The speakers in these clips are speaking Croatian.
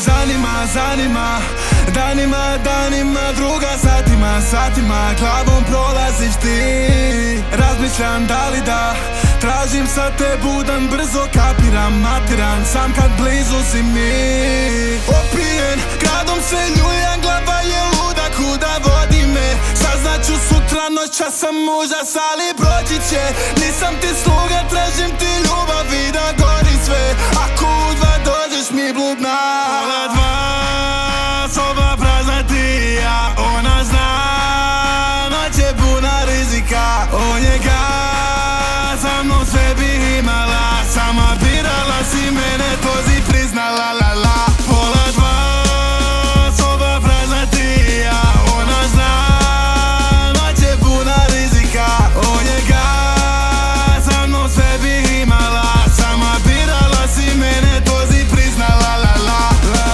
zanima Danima, druga satima Glavom prolaziš ti Razmišljam da li da tražim sa te budan, brzo kapiram, matiram sam kad blizu si mi. Opijen, gradom se ljuljam, glava je luda, kuda vodi me. Saznaću sutra, noća sam užas, ali proći će. Nisam ti sluga, tražim ti ljubav i da gori sve. Ako u dva dođeš mi bludna. Pola dva, soba prazna ti ja. Ona zna, noć je puna rizika. On je sa mnom sve bi imala, sama birala si mene, to si priznala, la la. Pola dva, soba prazna ti ja. Ona zna, noć je puna rizika. On je sa mnom sve bi imala, sama birala si mene, to si priznala, la la.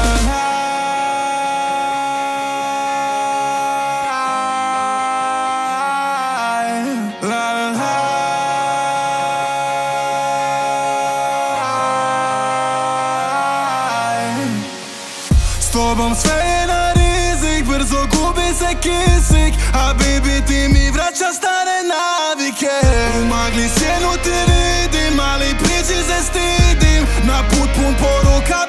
S tobom sve je na rizik, brzo gubi se kisik. A baby ti mi vraća stare navike. U magli sjenu ti vidim, ali priči se stidim. Na put pun poruka